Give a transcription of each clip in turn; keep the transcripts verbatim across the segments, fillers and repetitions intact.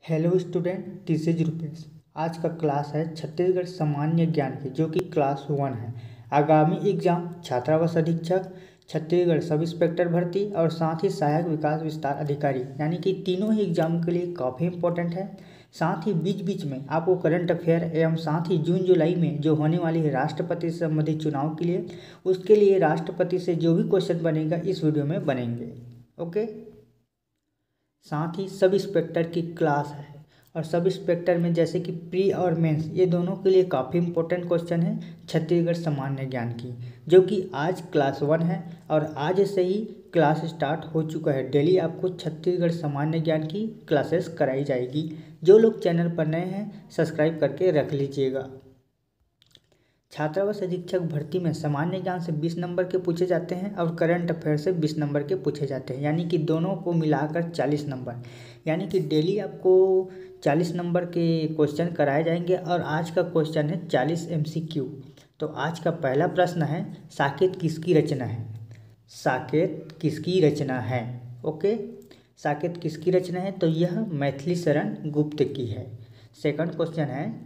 Hello student, this is Rupesh. आज का class है छत्तीसगढ़ सामान्य ज्ञान की, जो कि क्लास वन है। आगामी एग्जाम छात्रावास अधीक्षक, छत्तीसगढ़ सब इंस्पेक्टर भर्ती और साथ ही सहायक विकास विस्तार अधिकारी, यानी कि तीनों ही एग्जाम के लिए काफ़ी इंपॉर्टेंट है। साथ ही बीच बीच में आपको करंट अफेयर एवं साथ ही जून जुलाई में जो होने वाली है राष्ट्रपति से संबंधित चुनाव के लिए, उसके लिए राष्ट्रपति से जो भी क्वेश्चन बनेगा इस वीडियो में बनेंगे। ओके, साथ ही सब इंस्पेक्टर की क्लास है और सब इंस्पेक्टर में जैसे कि प्री और मेंस, ये दोनों के लिए काफ़ी इंपॉर्टेंट क्वेश्चन है छत्तीसगढ़ सामान्य ज्ञान की, जो कि आज क्लास वन है और आज से ही क्लास स्टार्ट हो चुका है। डेली आपको छत्तीसगढ़ सामान्य ज्ञान की क्लासेस कराई जाएगी। जो लोग चैनल पर नए हैं सब्सक्राइब करके रख लीजिएगा। छात्रावास अधीक्षक भर्ती में सामान्य ज्ञान से बीस नंबर के पूछे जाते हैं और करंट अफेयर से बीस नंबर के पूछे जाते हैं, यानी कि दोनों को मिलाकर चालीस नंबर, यानी कि डेली आपको चालीस नंबर के क्वेश्चन कराए जाएंगे। और आज का क्वेश्चन है चालीस एमसीक्यू। तो आज का पहला प्रश्न है, साकेत किसकी रचना है? साकेत किसकी रचना है? ओके, साकेत किसकी रचना है? तो यह मैथिली शरण गुप्त की है। सेकंड क्वेश्चन है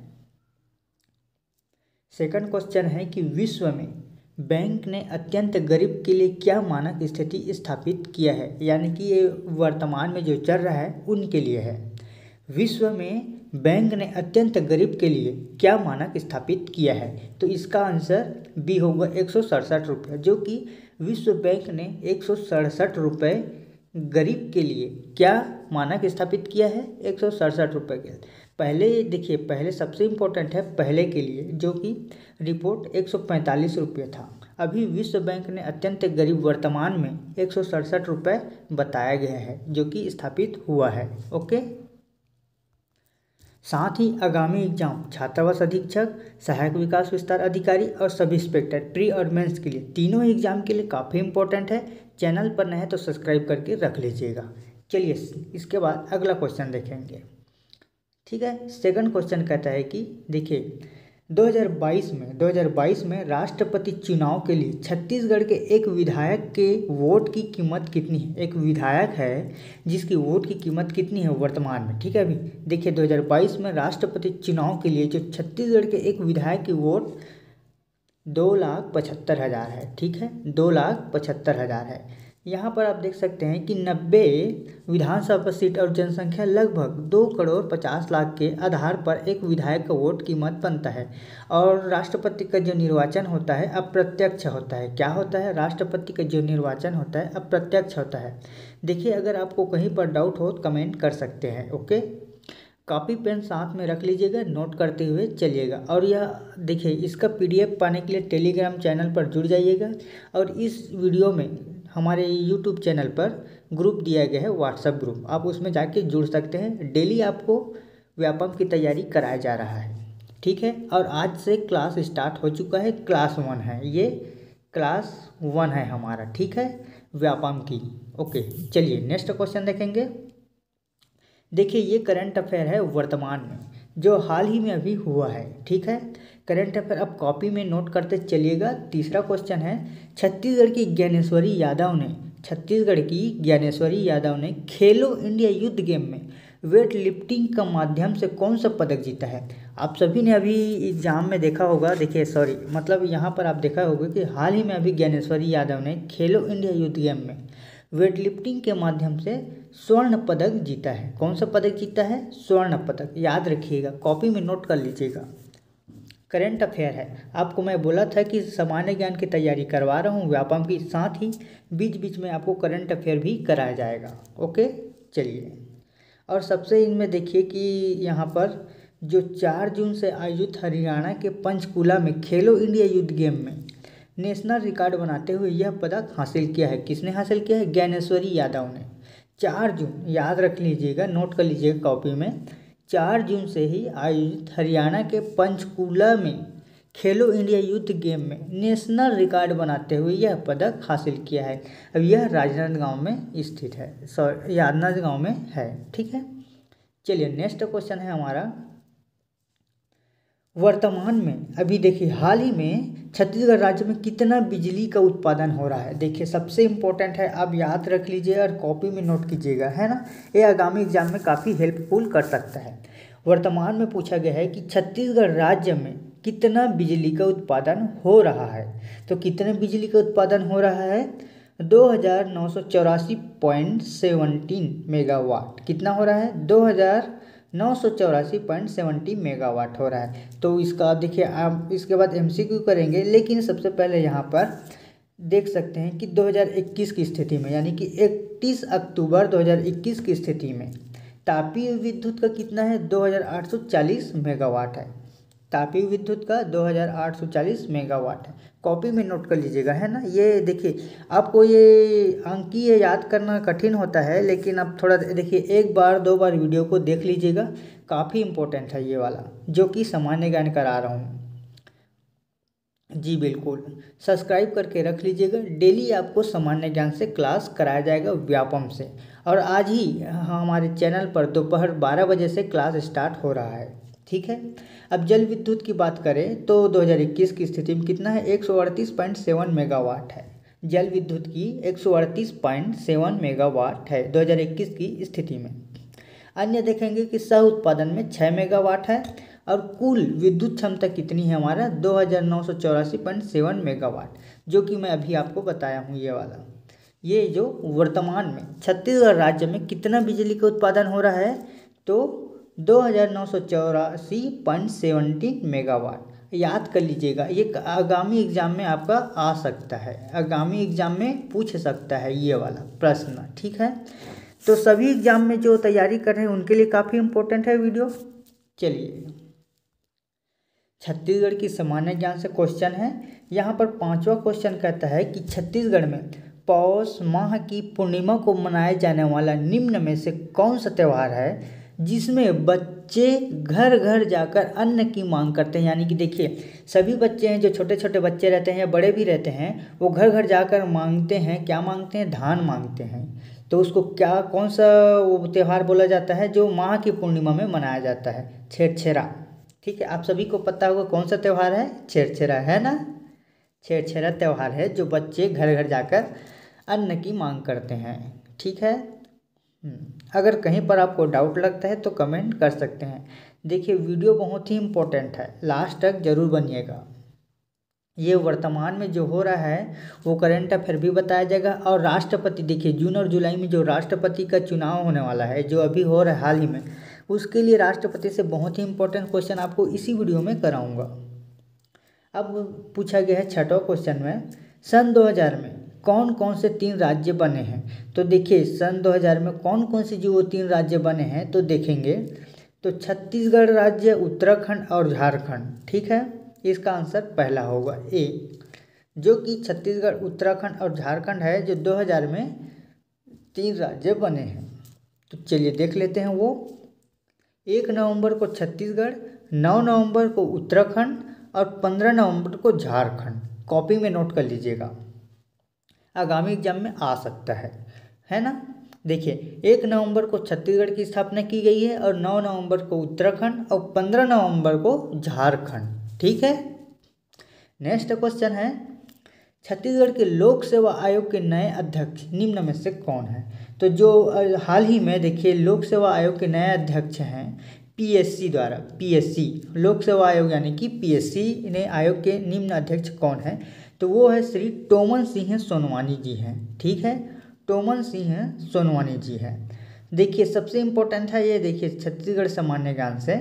सेकंड क्वेश्चन है कि विश्व में बैंक ने अत्यंत गरीब के लिए क्या मानक स्थिति स्थापित किया है? यानी कि ये वर्तमान में जो चल रहा है उनके लिए है। विश्व में बैंक ने अत्यंत गरीब के लिए क्या मानक स्थापित किया है? तो इसका आंसर बी होगा एक सौ सड़सठ रुपये, जो कि विश्व बैंक ने एक सौ सड़सठ रुपये गरीब के लिए क्या मानक स्थापित किया है? एक सौ सड़सठ रुपये के। पहले देखिए, पहले सबसे इम्पोर्टेंट है पहले के लिए, जो कि रिपोर्ट एक सौ पैंतालीस रुपये था। अभी विश्व बैंक ने अत्यंत गरीब वर्तमान में एक सौ सड़सठ रुपये बताया गया है, जो कि स्थापित हुआ है। ओके, साथ ही आगामी एग्जाम छात्रावास अधीक्षक, सहायक विकास विस्तार अधिकारी और सब इंस्पेक्टर प्री और मेंस के लिए, तीनों एग्जाम के लिए काफ़ी इंपॉर्टेंट है। चैनल पर नए हैं तो सब्सक्राइब करके रख लीजिएगा। चलिए इसके बाद अगला क्वेश्चन देखेंगे। ठीक है, सेकंड क्वेश्चन कहता है कि देखिए दो हज़ार बाईस में दो हज़ार बाईस में राष्ट्रपति चुनाव के लिए छत्तीसगढ़ के एक विधायक के वोट की कीमत कितनी है? एक विधायक है जिसकी वोट की कीमत कितनी है वर्तमान में? ठीक है, अभी देखिए दो हज़ार बाईस में राष्ट्रपति चुनाव के लिए जो छत्तीसगढ़ के एक विधायक की वोट दो लाख पचहत्तर हज़ार है। ठीक है, दो लाख पचहत्तर हज़ार है। यहाँ पर आप देख सकते हैं कि नब्बे विधानसभा सीट और जनसंख्या लगभग दो करोड़ पचास लाख के आधार पर एक विधायक का वोट कीमत बनता है। और राष्ट्रपति का जो निर्वाचन होता है अप्रत्यक्ष होता है। क्या होता है? राष्ट्रपति का जो निर्वाचन होता है अप्रत्यक्ष होता है। देखिए, अगर आपको कहीं पर डाउट हो तो कमेंट कर सकते हैं। ओके, कॉपी पेन साथ में रख लीजिएगा, नोट करते हुए चलिएगा। और यह देखिए, इसका पीडीएफ पाने के लिए टेलीग्राम चैनल पर जुड़ जाइएगा। और इस वीडियो में हमारे यूट्यूब चैनल पर ग्रुप दिया गया है, व्हाट्सएप ग्रुप, आप उसमें जाके जुड़ सकते हैं। डेली आपको व्यापम की तैयारी कराया जा रहा है। ठीक है, और आज से क्लास स्टार्ट हो चुका है, क्लास वन है, ये क्लास वन है हमारा। ठीक है, व्यापम की। ओके, चलिए नेक्स्ट क्वेश्चन देखेंगे। देखिए, ये करंट अफेयर है वर्तमान में, जो हाल ही में अभी हुआ है। ठीक है, करंट अफेयर आप कॉपी में नोट करते चलिएगा। तीसरा क्वेश्चन है, छत्तीसगढ़ की ज्ञानेश्वरी यादव ने छत्तीसगढ़ की ज्ञानेश्वरी यादव ने खेलो इंडिया युद्ध गेम में वेट लिफ्टिंग का माध्यम से कौन सा पदक जीता है? आप सभी ने अभी एग्जाम में देखा होगा। देखिए सॉरी मतलब यहाँ पर आप देखा होगा कि हाल ही में अभी ज्ञानेश्वरी यादव ने खेलो इंडिया युद्ध गेम में वेट लिफ्टिंग के माध्यम से स्वर्ण पदक जीता है। कौन सा पदक जीता है? स्वर्ण पदक। याद रखिएगा, कॉपी में नोट कर लीजिएगा। करंट अफेयर है, आपको मैं बोला था कि सामान्य ज्ञान की तैयारी करवा रहा हूँ व्यापम की, साथ ही बीच बीच में आपको करंट अफेयर भी कराया जाएगा। ओके, चलिए। और सबसे इनमें देखिए कि यहाँ पर जो चार जून से आयोजित हरियाणा के पंचकुला में खेलो इंडिया युद्ध गेम में नेशनल रिकॉर्ड बनाते हुए यह पदक हासिल किया है। किसने हासिल किया है? ज्ञानेश्वरी यादव ने। चार जून, याद रख लीजिएगा, नोट कर लीजिएगा कॉपी में। चार जून से ही आयोजित हरियाणा के पंचकुला में खेलो इंडिया युद्ध गेम में नेशनल रिकॉर्ड बनाते हुए यह पदक हासिल किया है। अब यह राजनांदगांव में स्थित है, सॉरी राजनांदगांव में है। ठीक है, चलिए नेक्स्ट क्वेश्चन है हमारा, वर्तमान में अभी देखिए हाल ही में छत्तीसगढ़ राज्य में कितना बिजली का उत्पादन हो रहा है। देखिए सबसे इम्पोर्टेंट है, आप याद रख लीजिए और कॉपी में नोट कीजिएगा, है ना। ये आगामी एग्जाम में काफ़ी हेल्पफुल कर सकता है। वर्तमान में पूछा गया है कि छत्तीसगढ़ राज्य में कितना बिजली का उत्पादन हो रहा है। तो कितने बिजली का उत्पादन हो रहा है? दो हज़ार नौ सौ चौरासी पॉइंट सेवनटीन मेगावाट। कितना हो रहा है? दो हज़ार नौ सौ चौरासी पॉइंट सेवेंटी मेगावाट हो रहा है। तो इसका आप देखिए, आप इसके बाद एमसीक्यू करेंगे, लेकिन सबसे पहले यहाँ पर देख सकते हैं कि दो हज़ार इक्कीस की स्थिति में, यानी कि इकतीस अक्टूबर दो हज़ार इक्कीस की स्थिति में तापीय विद्युत का कितना है? दो हज़ार आठ सौ चालीस मेगावाट है। तापीय विद्युत का दो हज़ार आठ सौ चालीस मेगावाट है। कॉपी में नोट कर लीजिएगा, है ना। ये देखिए आपको ये अंकीय याद करना कठिन होता है, लेकिन आप थोड़ा देखिए, एक बार दो बार वीडियो को देख लीजिएगा, काफ़ी इम्पोर्टेंट है ये वाला जो कि सामान्य ज्ञान करा रहा हूँ। जी बिल्कुल, सब्सक्राइब करके रख लीजिएगा। डेली आपको सामान्य ज्ञान से क्लास कराया जाएगा व्यापम से, और आज ही हमारे चैनल पर दोपहर बारह बजे से क्लास स्टार्ट हो रहा है, ठीक है। अब जल विद्युत की बात करें तो दो हज़ार इक्कीस की स्थिति में कितना है? एक सौ अड़तीस पॉइंट सेवन मेगावाट है। जल विद्युत की एक सौ अड़तीस पॉइंट सेवन मेगावाट है दो हज़ार इक्कीस की स्थिति में। अन्य देखेंगे कि सह उत्पादन में छः मेगावाट है, और कुल विद्युत क्षमता कितनी है हमारा? दो हज़ार नौ सौ चौरासी पॉइंट सेवन मेगावाट, जो कि मैं अभी आपको बताया हूँ ये वाला। ये जो वर्तमान में छत्तीसगढ़ राज्य में कितना बिजली का उत्पादन हो रहा है? तो दो हज़ार नौ सौ चौरासी पॉइंट सेवनटीन मेगावाट। याद कर लीजिएगा, ये आगामी एग्जाम में आपका आ सकता है, आगामी एग्जाम में पूछ सकता है ये वाला प्रश्न, ठीक है। तो सभी एग्जाम में जो तैयारी कर रहे हैं उनके लिए काफ़ी इम्पोर्टेंट है वीडियो। चलिए, छत्तीसगढ़ की सामान्य ज्ञान से क्वेश्चन है। यहाँ पर पांचवा क्वेश्चन कहता है कि छत्तीसगढ़ में पौष माह की पूर्णिमा को मनाया जाने वाला निम्न में से कौन सा त्यौहार है जिसमें बच्चे घर घर जाकर अन्न की मांग करते हैं। यानी कि देखिए, सभी बच्चे हैं, जो छोटे छोटे बच्चे रहते हैं या बड़े भी रहते हैं, वो घर घर जाकर मांगते हैं। क्या मांगते हैं? धान मांगते हैं। तो उसको क्या, कौन सा वो त्यौहार बोला जाता है जो माह की पूर्णिमा में मनाया जाता है? छेरछेरा, ठीक है। आप सभी को पता होगा कौन सा त्यौहार है? छेरछेरा, है ना। छेरछेरा त्यौहार है जो बच्चे घर घर जाकर अन्न की मांग करते हैं, ठीक है। अगर कहीं पर आपको डाउट लगता है तो कमेंट कर सकते हैं। देखिए वीडियो बहुत ही इम्पोर्टेंट है, लास्ट तक जरूर बनिएगा। ये वर्तमान में जो हो रहा है वो करंट अफेयर भी बताया जाएगा, और राष्ट्रपति, देखिए जून और जुलाई में जो राष्ट्रपति का चुनाव होने वाला है, जो अभी हो रहा है हाल ही में, उसके लिए राष्ट्रपति से बहुत ही इम्पोर्टेंट क्वेश्चन आपको इसी वीडियो में कराऊंगा। अब पूछा गया है छठवां क्वेश्चन में, सन दो हज़ार में कौन कौन से तीन राज्य बने हैं? तो देखिए सन दो हज़ार में कौन कौन से जो वो तीन राज्य बने हैं तो देखेंगे तो छत्तीसगढ़ राज्य, उत्तराखंड और झारखंड, ठीक है। इसका आंसर पहला होगा ए, जो कि छत्तीसगढ़, उत्तराखंड और झारखंड है, जो दो हज़ार में तीन राज्य बने हैं। तो चलिए देख लेते हैं वो। एक नवंबर को छत्तीसगढ़, नौ नवंबर को उत्तराखंड और पंद्रह नवंबर को झारखंड। कॉपी में नोट कर लीजिएगा, आगामी एग्जाम में आ सकता है, है ना। देखिए एक नवंबर को छत्तीसगढ़ की स्थापना की गई है, और नौ नवंबर को उत्तराखंड और पंद्रह नवंबर को झारखंड, ठीक है। नेक्स्ट क्वेश्चन है, छत्तीसगढ़ के लोक सेवा आयोग के नए अध्यक्ष निम्न में से कौन है? तो जो हाल ही में देखिए लोक सेवा आयोग के नए अध्यक्ष हैं पीएससी द्वारा, पीएससी लोक सेवा आयोग यानी कि पीएससी ने आयोग के निम्न अध्यक्ष कौन है? तो वो है श्री टोमन सिंह सोनवानी जी हैं, ठीक है। टोमन सिंह सोनवानी जी हैं। देखिए सबसे इम्पोर्टेंट है ये, देखिए छत्तीसगढ़ सामान्य ज्ञान से,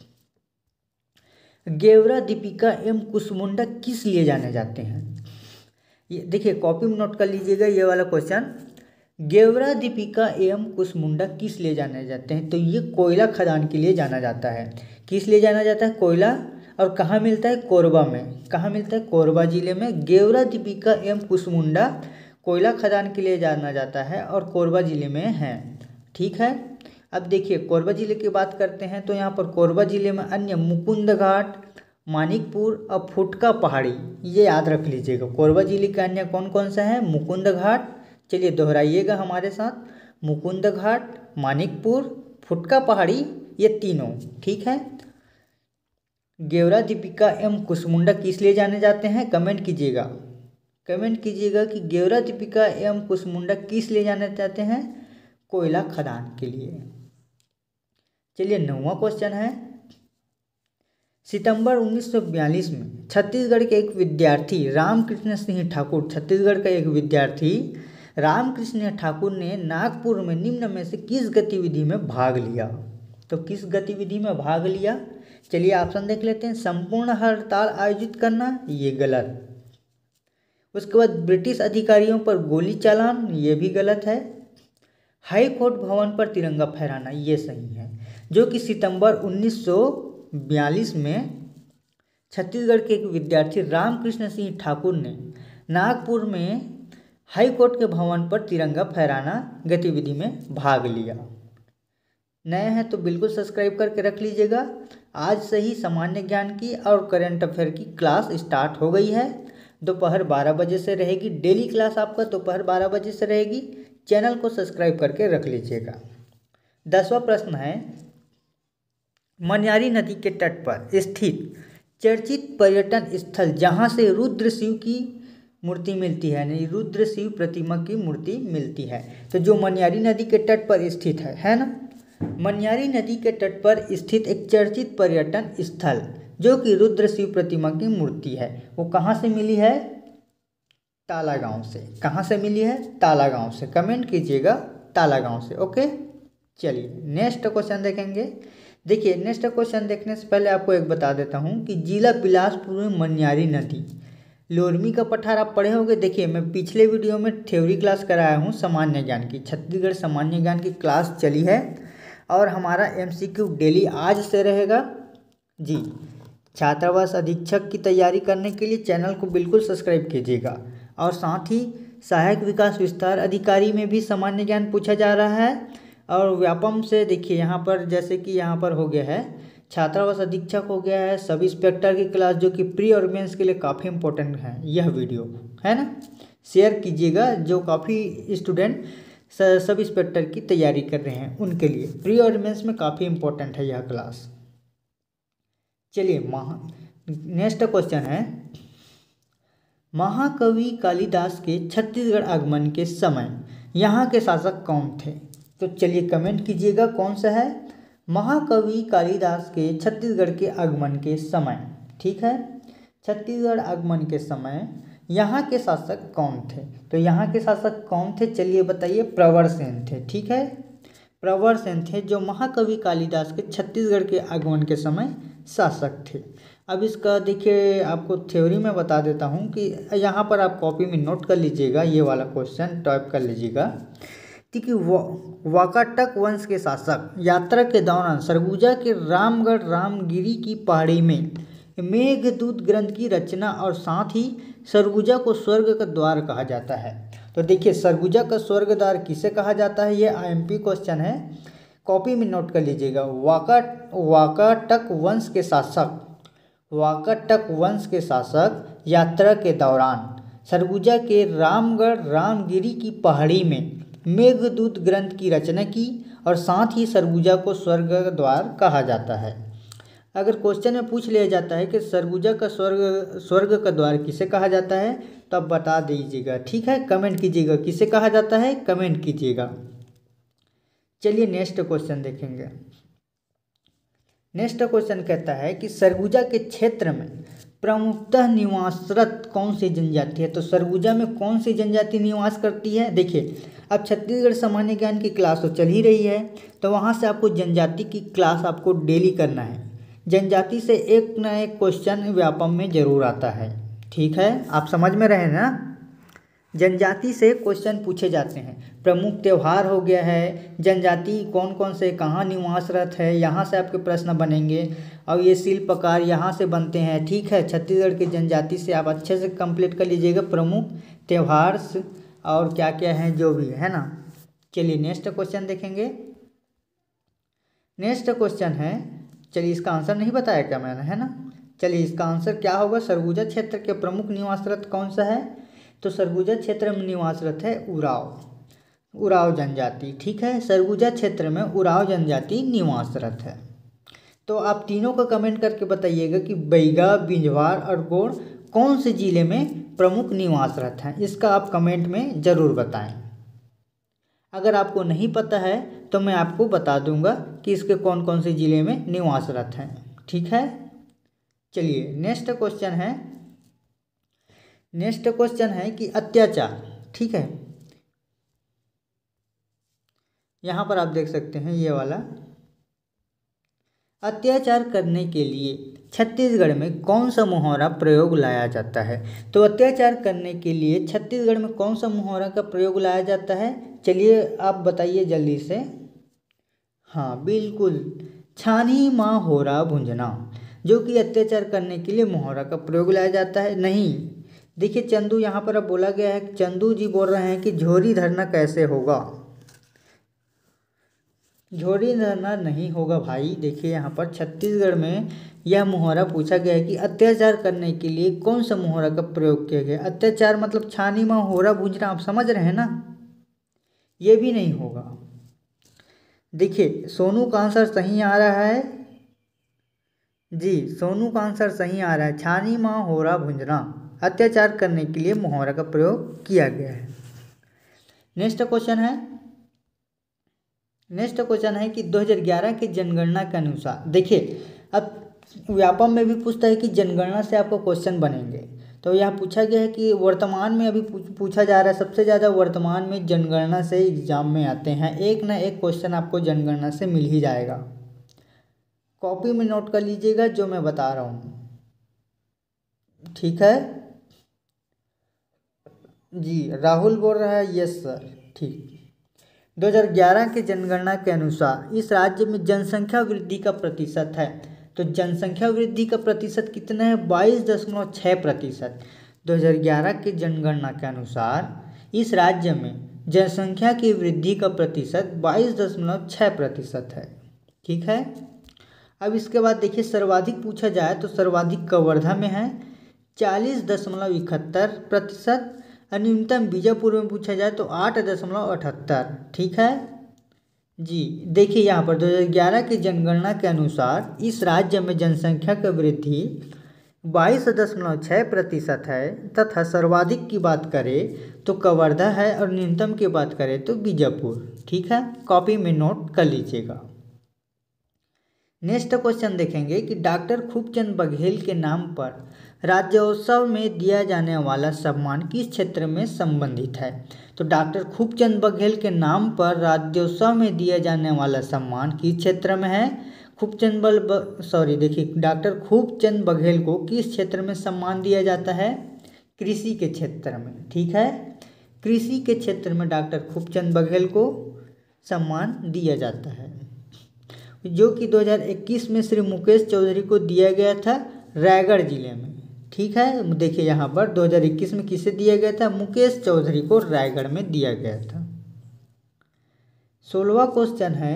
गेवरा दीपिका एवं कुसमुंडा किस लिए जाने जाते हैं? ये देखिए कॉपी में नोट कर लीजिएगा ये वाला क्वेश्चन, गेवरा दीपिका एवं कुसमुंडा किस लिए जाने जाते हैं? तो ये कोयला खदान के लिए जाना जाता है। किस लिए जाना जाता है? कोयला। और कहाँ मिलता है? कोरबा में। कहाँ मिलता है? कोरबा जिले में। गेवरा दीपिका एवं कुसमुंडा कोयला खदान के लिए जाना जाता है और कोरबा जिले में है, ठीक है। अब देखिए कोरबा जिले की बात करते हैं तो यहाँ पर कोरबा जिले में अन्य मुकुंद घाट, मानिकपुर और फुटका पहाड़ी, ये याद रख लीजिएगा। कोरबा जिले के अन्य कौन कौन सा है? मुकुंद घाट, चलिए दोहराइएगा हमारे साथ, मुकुंद घाट, मानिकपुर, फुटका पहाड़ी, ये तीनों, ठीक है। गेवरा दीपिका एवं कुसमुंडा किस लिए जाने जाते हैं? कमेंट कीजिएगा, कमेंट कीजिएगा कि गेवरा दीपिका एवं कुसमुंडा किस लिए जाने जाते हैं? कोयला खदान के लिए। चलिए नौवां क्वेश्चन है, सितंबर उन्नीस सौ बयालीस में छत्तीसगढ़ के एक विद्यार्थी रामकृष्ण सिंह ठाकुर, छत्तीसगढ़ का एक विद्यार्थी रामकृष्ण ठाकुर ने नागपुर में निम्न में से किस गतिविधि में भाग लिया? तो किस गतिविधि में भाग लिया? चलिए ऑप्शन देख लेते हैं। संपूर्ण हड़ताल आयोजित करना, ये गलत। उसके बाद ब्रिटिश अधिकारियों पर गोली चालान, ये भी गलत है। हाई कोर्ट भवन पर तिरंगा फहराना, ये सही है। जो कि सितंबर उन्नीस सौ बयालीस में छत्तीसगढ़ के एक विद्यार्थी रामकृष्ण सिंह ठाकुर ने नागपुर में हाई कोर्ट के भवन पर तिरंगा फहराना गतिविधि में भाग लिया। नए हैं तो बिल्कुल सब्सक्राइब करके रख लीजिएगा। आज से ही सामान्य ज्ञान की और करंट अफेयर की क्लास स्टार्ट हो गई है। दोपहर बारह बजे से रहेगी डेली क्लास, आपका दोपहर बारह बजे से रहेगी। चैनल को सब्सक्राइब करके रख लीजिएगा। दसवां प्रश्न है, मनियारी नदी के तट पर स्थित चर्चित पर्यटन स्थल जहां से रुद्र शिव की मूर्ति मिलती है, यानी रुद्र शिव प्रतिमा की मूर्ति मिलती है, तो जो मनियारी नदी के तट पर स्थित है है ना, मनियारी नदी के तट पर स्थित एक चर्चित पर्यटन स्थल जो कि रुद्र शिव प्रतिमा की मूर्ति है, वो कहाँ से मिली है? ताला गांव से। कहाँ से मिली है? ताला गांव से। कमेंट कीजिएगा ताला गांव से। ओके, चलिए नेक्स्ट क्वेश्चन देखेंगे। देखिए नेक्स्ट क्वेश्चन देखने से पहले आपको एक बता देता हूँ कि जिला बिलासपुर में मनियारी नदी, लोरमी का पठार आप पढ़े होंगे। देखिए मैं पिछले वीडियो में थ्योरी क्लास कराया हूँ सामान्य ज्ञान की, छत्तीसगढ़ सामान्य ज्ञान की क्लास चली है और हमारा एमसीक्यू डेली आज से रहेगा जी। छात्रावास अधीक्षक की तैयारी करने के लिए चैनल को बिल्कुल सब्सक्राइब कीजिएगा और साथ ही सहायक विकास विस्तार अधिकारी में भी सामान्य ज्ञान पूछा जा रहा है। और व्यापम से देखिए यहाँ पर, जैसे कि यहाँ पर हो गया है छात्रावास अधीक्षक हो गया है, सब इंस्पेक्टर की क्लास जो कि प्री और मेंस के लिए काफ़ी इंपॉर्टेंट है यह वीडियो, है ना। शेयर कीजिएगा जो काफ़ी स्टूडेंट सब इंस्पेक्टर की तैयारी कर रहे हैं उनके लिए प्री और मेंस में काफ़ी इंपॉर्टेंट है यह क्लास। चलिए महा नेक्स्ट क्वेश्चन है, महाकवि कालिदास के छत्तीसगढ़ आगमन के समय यहाँ के शासक कौन थे? तो चलिए कमेंट कीजिएगा कौन सा है। महाकवि कालिदास के छत्तीसगढ़ के आगमन के समय, ठीक है, छत्तीसगढ़ आगमन के समय यहाँ के शासक कौन थे? तो यहाँ के शासक कौन थे चलिए बताइए। प्रवर सेन थे, ठीक है, प्रवर सेन थे जो महाकवि कालिदास के छत्तीसगढ़ के आगमन के समय शासक थे। अब इसका देखिए आपको थ्योरी में बता देता हूँ कि यहाँ पर आप कॉपी में नोट कर लीजिएगा, ये वाला क्वेश्चन टाइप कर लीजिएगा कि वाकाटक वंश के शासक यात्रा के दौरान सरगुजा के रामगढ़ रामगिरी की पहाड़ी में मेघदूत ग्रंथ की रचना और साथ ही सरगुजा को स्वर्ग का द्वार कहा जाता है। तो देखिए सरगुजा का स्वर्ग द्वार किसे कहा जाता है, ये आईएमपी क्वेश्चन है, कॉपी में नोट कर लीजिएगा। वाका वाकाटक वंश के शासक वाकाटक वंश के शासक यात्रा के दौरान सरगुजा के रामगढ़ रामगिरी की पहाड़ी में मेघदूत ग्रंथ की रचना की और साथ ही सरगुजा को स्वर्ग द्वार कहा जाता है। अगर क्वेश्चन में पूछ लिया जाता है कि सरगुजा का स्वर्ग स्वर्ग का द्वार किसे कहा जाता है तो आप बता दीजिएगा, ठीक है, कमेंट कीजिएगा किसे कहा जाता है, कमेंट कीजिएगा। चलिए नेक्स्ट क्वेश्चन देखेंगे। नेक्स्ट क्वेश्चन कहता है कि सरगुजा के क्षेत्र में प्रमुखतः निवासरत कौन सी जनजाति है? तो सरगुजा में कौन सी जनजाति निवास करती है? देखिए अब छत्तीसगढ़ सामान्य ज्ञान की क्लास तो चल ही रही है, तो वहाँ से आपको जनजाति की क्लास आपको डेली करना है। जनजाति से एक न एक क्वेश्चन व्यापम में जरूर आता है, ठीक है, आप समझ में रहे ना। जनजाति से क्वेश्चन पूछे जाते हैं। प्रमुख त्यौहार हो गया है, जनजाति कौन कौन से कहाँ निवासरत है, यहाँ से आपके प्रश्न बनेंगे। और ये शिल्पकार यहाँ से बनते हैं, ठीक है। छत्तीसगढ़ की जनजाति से आप अच्छे से कंप्लीट कर लीजिएगा प्रमुख त्यौहार और क्या क्या है जो भी है ना। चलिए नेक्स्ट क्वेश्चन देखेंगे। नेक्स्ट क्वेश्चन है, चलिए इसका आंसर नहीं बताया क्या मैंने, है ना। चलिए इसका आंसर क्या होगा, सरगुजा क्षेत्र के प्रमुख निवासरत कौन सा है? तो सरगुजा क्षेत्र में निवासरत है उराव उराव जनजाति, ठीक है। सरगुजा क्षेत्र में उराव जनजाति निवासरत है। तो आप तीनों का कमेंट करके बताइएगा कि बैगा, बिंजवार और गोड़ कौन से जिले में प्रमुख निवासरत हैं। इसका आप कमेंट में ज़रूर बताएं। अगर आपको नहीं पता है तो मैं आपको बता दूंगा कि इसके कौन कौन से जिले में निवासरत हैं। ठीक है, चलिए नेक्स्ट क्वेश्चन है नेक्स्ट क्वेश्चन है कि अत्याचार। ठीक है, यहाँ पर आप देख सकते हैं ये वाला, अत्याचार करने के लिए छत्तीसगढ़ में कौन सा मुहावरा प्रयोग लाया जाता है। तो अत्याचार करने के लिए छत्तीसगढ़ में कौन सा मुहावरा का प्रयोग लाया जाता है, चलिए आप बताइए जल्दी से। हाँ बिल्कुल, छानी माँ होरा भुंजना, जो कि अत्याचार करने के लिए मुहावरा का प्रयोग लाया जाता है। नहीं, देखिए चंदू यहाँ पर अब बोला गया है, चंदू जी बोल रहे हैं कि झोरी धरना कैसे होगा। झोरी धरना नहीं होगा भाई। देखिए यहाँ पर छत्तीसगढ़ में यह मुहावरा पूछा गया है कि अत्याचार करने के लिए कौन सा मुहावरा का प्रयोग किया गया। अत्याचार मतलब छानी माँ होरा भुंजना, आप समझ रहे हैं ना, ये भी नहीं होगा। देखिए सोनू का आंसर सही आ रहा है जी, सोनू का आंसर सही आ रहा है, छानी माँ होरा भुंजना अत्याचार करने के लिए मुहावरा का प्रयोग किया गया है। नेक्स्ट क्वेश्चन है नेक्स्ट क्वेश्चन है कि दो हज़ार ग्यारह की जनगणना के अनुसार, देखिए अब व्यापम में भी पूछता है कि जनगणना से आपको क्वेश्चन बनेंगे, तो यहाँ पूछा गया है कि वर्तमान में अभी पूछा जा रहा है, सबसे ज़्यादा वर्तमान में जनगणना से एग्जाम में आते हैं। एक ना एक क्वेश्चन आपको जनगणना से मिल ही जाएगा, कॉपी में नोट कर लीजिएगा जो मैं बता रहा हूँ। ठीक है जी, राहुल बोल रहा है यस सर। ठीक, दो हज़ार ग्यारह के जनगणना के अनुसार इस राज्य में जनसंख्या वृद्धि का प्रतिशत है, तो जनसंख्या वृद्धि का प्रतिशत कितना है, बाईस दशमलव छः प्रतिशत। दो हज़ार ग्यारह के जनगणना के अनुसार इस राज्य में जनसंख्या की वृद्धि का प्रतिशत बाईस दशमलव छः प्रतिशत है। ठीक है, अब इसके बाद देखिए सर्वाधिक पूछा जाए तो सर्वाधिक कवर्धा में है चालीस दशमलव इकहत्तर प्रतिशत, न्यूनतम बीजापुर में पूछा जाए तो आठ दशमलव अठहत्तर। ठीक है जी, देखिए यहाँ पर दो हज़ार ग्यारह की जनगणना के अनुसार इस राज्य में जनसंख्या की वृद्धि बाईस दशमलव छः प्रतिशत है, तथा सर्वाधिक की बात करें तो कवर्धा है और न्यूनतम की बात करें तो बीजापुर। ठीक है, कॉपी में नोट कर लीजिएगा। नेक्स्ट क्वेश्चन देखेंगे कि डॉक्टर खूबचंद बघेल के नाम पर राज्योत्सव में दिया जाने वाला सम्मान किस क्षेत्र में संबंधित है। तो डॉक्टर खूबचंद बघेल के नाम पर राज्योत्सव में दिया जाने वाला सम्मान किस क्षेत्र में है। खूबचंद बल सॉरी देखिए डॉक्टर खूबचंद बघेल को किस क्षेत्र में सम्मान दिया जाता है, कृषि के क्षेत्र में। ठीक है, कृषि के क्षेत्र में डॉक्टर खूबचंद बघेल को सम्मान दिया जाता है, जो कि दो हज़ार इक्कीस में श्री मुकेश चौधरी को दिया गया था रायगढ़ जिले में। ठीक है, देखिए यहाँ पर दो हज़ार इक्कीस में किसे दिया गया था, मुकेश चौधरी को रायगढ़ में दिया गया था। सोलहवां क्वेश्चन है,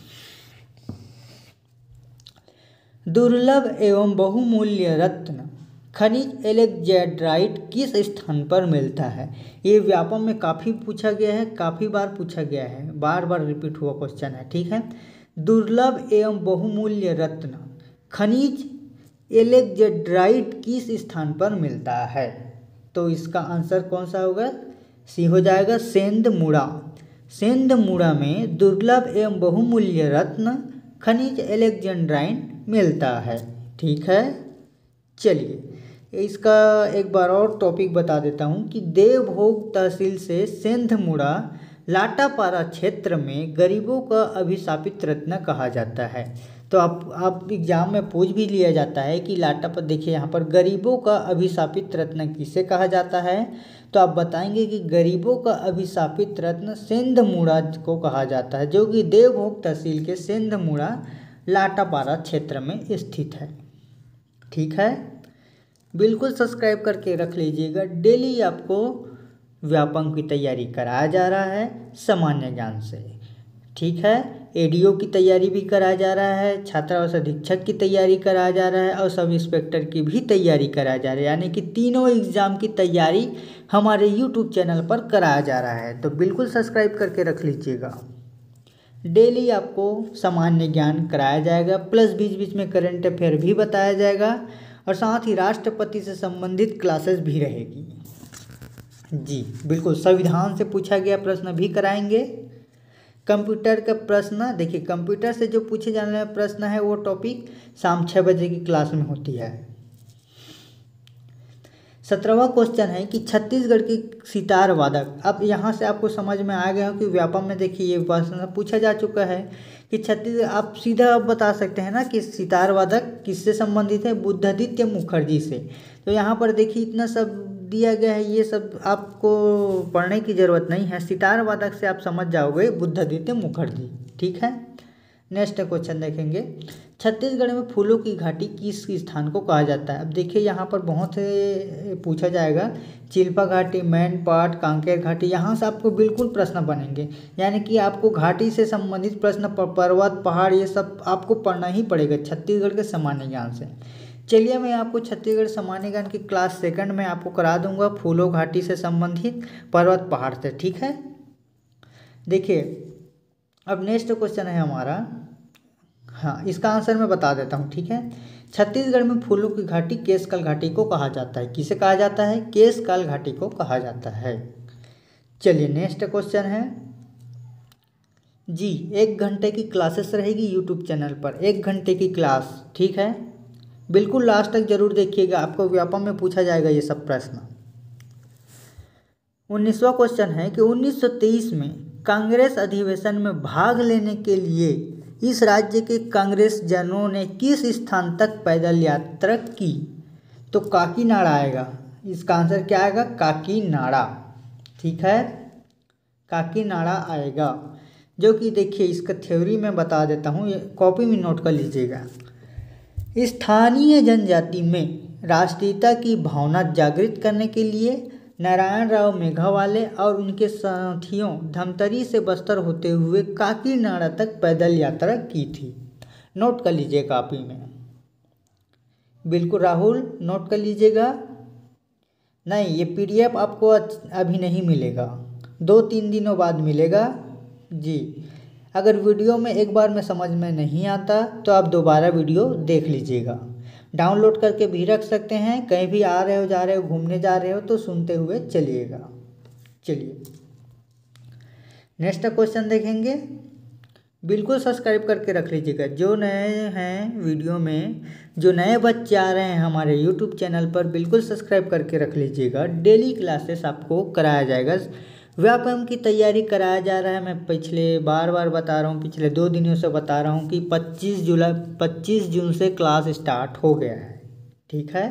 दुर्लभ एवं बहुमूल्य रत्न खनिज एलेक्जेंड्राइट किस स्थान पर मिलता है। ये व्यापम में काफ़ी पूछा गया है, काफ़ी बार पूछा गया है, बार बार रिपीट हुआ क्वेश्चन है। ठीक है, दुर्लभ एवं बहुमूल्य रत्न खनिज एलेक्जेंड्राइट किस स्थान पर मिलता है। तो इसका आंसर कौन सा होगा, सी हो जाएगा सेंधमुड़ा। सेंधमुड़ा में दुर्लभ एवं बहुमूल्य रत्न खनिज एलेक्जेंड्राइट मिलता है। ठीक है, चलिए इसका एक बार और टॉपिक बता देता हूँ कि देवभोग तहसील से सेंधमुड़ा लाटापारा क्षेत्र में गरीबों का अभिशापित रत्न कहा जाता है। तो आप आप एग्जाम में पूछ भी लिया जाता है कि लाटा पर, देखिए यहाँ पर गरीबों का अभिशापित रत्न किसे कहा जाता है, तो आप बताएंगे कि गरीबों का अभिशापित रत्न सेंधमुड़ा को कहा जाता है, जो कि देवभोग तहसील के सेंधमुड़ा लाटापारा क्षेत्र में स्थित है। ठीक है, बिल्कुल सब्सक्राइब करके रख लीजिएगा। डेली आपको व्यापम की तैयारी कराया जा रहा है सामान्य ज्ञान से। ठीक है, एडीओ की तैयारी भी कराया जा रहा है, छात्रावास अधीक्षक की तैयारी कराया जा रहा है और सब इंस्पेक्टर की भी तैयारी कराया जा रहा है, यानी कि तीनों एग्जाम की तैयारी हमारे यूट्यूब चैनल पर कराया जा रहा है। तो बिल्कुल सब्सक्राइब करके रख लीजिएगा। डेली आपको सामान्य ज्ञान कराया जाएगा, प्लस बीच बीच में करंट अफेयर भी बताया जाएगा और साथ ही राष्ट्रपति से संबंधित क्लासेस भी रहेगी। जी बिल्कुल, संविधान से पूछा गया प्रश्न भी कराएंगे। कंप्यूटर का प्रश्न देखिए, कंप्यूटर से जो पूछे जाने वाला प्रश्न है वो टॉपिक शाम छः बजे की क्लास में होती है। सत्रहवां क्वेश्चन है कि छत्तीसगढ़ की सितार वादक, अब यहाँ से आपको समझ में आ गया हो कि व्यापम में देखिए ये प्रश्न पूछा जा चुका है कि छत्तीसगढ़, आप सीधा आप बता सकते हैं ना कि सितार वादक किससे संबंधित है, बुद्धादित्य मुखर्जी से। तो यहाँ पर देखिए इतना सब दिया गया है, ये सब आपको पढ़ने की ज़रूरत नहीं है, सितार वादक से आप समझ जाओगे बुद्धादित्य मुखर्जी। ठीक है, नेक्स्ट क्वेश्चन देखेंगे, छत्तीसगढ़ में फूलों की घाटी किस स्थान को कहा जाता है। अब देखिए यहाँ पर बहुत से पूछा जाएगा, चिल्पा घाटी, मैनपाट, कांकेर घाटी, यहाँ से आपको बिल्कुल प्रश्न बनेंगे, यानी कि आपको घाटी से संबंधित प्रश्न, पर्वत, पहाड़, ये सब आपको पढ़ना ही पड़ेगा छत्तीसगढ़ के सामान्य ज्ञान से। चलिए मैं आपको छत्तीसगढ़ सामान्य ज्ञान की क्लास सेकंड में आपको करा दूंगा फूलों घाटी से संबंधित, पर्वत पहाड़ से। ठीक है, देखिए अब नेक्स्ट क्वेश्चन है हमारा, हाँ इसका आंसर मैं बता देता हूँ। ठीक है, छत्तीसगढ़ में फूलों की घाटी केशकाल घाटी को कहा जाता है। किसे कहा जाता है? केशकाल घाटी को कहा जाता है। चलिए नेक्स्ट क्वेश्चन है जी, एक घंटे की क्लासेस रहेगी यूट्यूब चैनल पर, एक घंटे की क्लास। ठीक है, बिल्कुल लास्ट तक जरूर देखिएगा, आपको व्यापम में पूछा जाएगा ये सब प्रश्न। उन्नीसवां क्वेश्चन है कि उन्नीस सौ तेईस में कांग्रेस अधिवेशन में भाग लेने के लिए इस राज्य के कांग्रेस जनों ने किस स्थान तक पैदल यात्रा की। तो काकीनाड़ा आएगा, इसका आंसर क्या आएगा? काकीनाड़ा। ठीक है, काकीनाड़ा आएगा, जो कि देखिए इसका थ्योरी मैं बता देता हूँ, ये कॉपी में नोट कर लीजिएगा। स्थानीय जनजाति में राष्ट्रीयता की भावना जागृत करने के लिए नारायण राव मेघावाले और उनके साथियों धमतरी से बस्तर होते हुए काकीनाड़ा तक पैदल यात्रा की थी। नोट कर लीजिए कॉपी में, बिल्कुल राहुल नोट कर लीजिएगा। नहीं, ये पीडीएफ आपको अभी नहीं मिलेगा, दो तीन दिनों बाद मिलेगा जी। अगर वीडियो में एक बार में समझ में नहीं आता तो आप दोबारा वीडियो देख लीजिएगा, डाउनलोड करके भी रख सकते हैं, कहीं भी आ रहे हो, जा रहे हो, घूमने जा रहे हो तो सुनते हुए चलिएगा। चलिए नेक्स्ट क्वेश्चन देखेंगे, बिल्कुल सब्सक्राइब करके रख लीजिएगा। जो नए हैं वीडियो में, जो नए बच्चे आ रहे हैं हमारे यूट्यूब चैनल पर, बिल्कुल सब्सक्राइब करके रख लीजिएगा। डेली क्लासेस आपको कराया जाएगा, व्यापम की तैयारी कराया जा रहा है। मैं पिछले बार बार बता रहा हूँ, पिछले दो दिनों से बता रहा हूँ कि पच्चीस जुलाई पच्चीस जून से क्लास स्टार्ट हो गया है। ठीक है,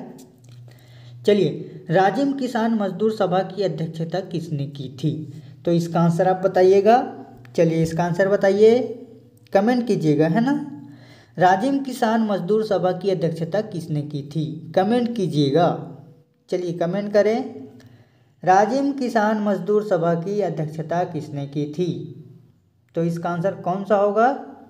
चलिए राजिम किसान मजदूर सभा की अध्यक्षता किसने की थी। तो इसका आंसर आप बताइएगा। चलिए इसका आंसर बताइए, कमेंट कीजिएगा, है ना। राजिम किसान मजदूर सभा की अध्यक्षता किसने की थी, कमेंट कीजिएगा। चलिए कमेंट करें, राजिम किसान मजदूर सभा की अध्यक्षता किसने की थी। तो इसका आंसर कौन सा होगा?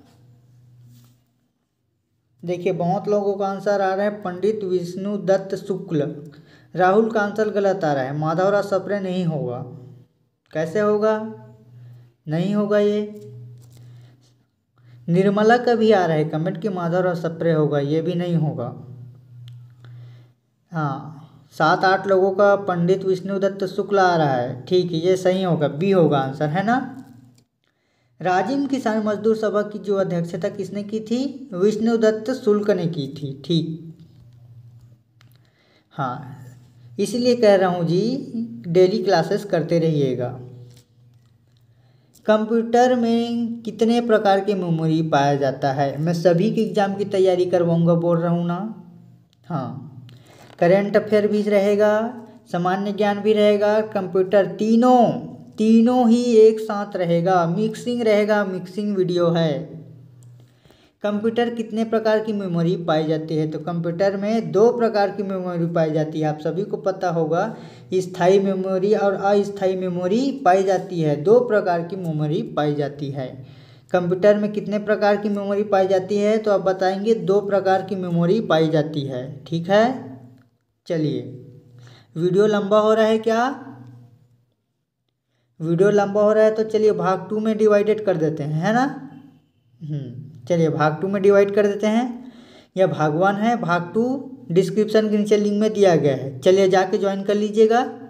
देखिए बहुत लोगों का आंसर आ रहा है पंडित विष्णु दत्त शुक्ल। राहुल का आंसर गलत आ रहा है, माधवराव सप्रे नहीं होगा। कैसे होगा? नहीं होगा। ये निर्मला का भी आ रहा है कमेंट कि माधवराव सप्रे होगा, ये भी नहीं होगा। हाँ, सात आठ लोगों का पंडित विष्णु दत्त शुक्ल आ रहा है, ठीक है, ये सही होगा, बी होगा आंसर, है ना। राजिम किसान मजदूर सभा की जो अध्यक्षता किसने की थी? विष्णु दत्त शुक्ल ने की थी। ठीक, हाँ इसीलिए कह रहा हूँ जी, डेली क्लासेस करते रहिएगा। कंप्यूटर में कितने प्रकार की मेमोरी पाया जाता है? मैं सभी के एग्जाम की तैयारी करवाऊँगा, बोल रहा हूँ ना। हाँ, करेंट अफेयर भी रहेगा, सामान्य ज्ञान भी रहेगा, कंप्यूटर, तीनों तीनों ही एक साथ रहेगा, मिक्सिंग रहेगा, मिक्सिंग वीडियो है। कंप्यूटर कितने प्रकार की मेमोरी पाई जाती है? तो कंप्यूटर में दो प्रकार की मेमोरी पाई जाती है, आप सभी को पता होगा, स्थायी मेमोरी और अस्थायी मेमोरी पाई जाती है। दो प्रकार की मेमोरी पाई जाती है। कंप्यूटर में कितने प्रकार की मेमोरी पाई जाती है? तो आप बताएंगे दो प्रकार की मेमोरी पाई जाती है। ठीक है, चलिए वीडियो लंबा हो रहा है क्या? वीडियो लंबा हो रहा है तो चलिए भाग टू में डिवाइडेड कर देते हैं, है ना। चलिए भाग टू में डिवाइड कर देते हैं। यह भाग वन है, भाग टू डिस्क्रिप्शन के नीचे लिंक में दिया गया है, चलिए जाके ज्वाइन कर लीजिएगा।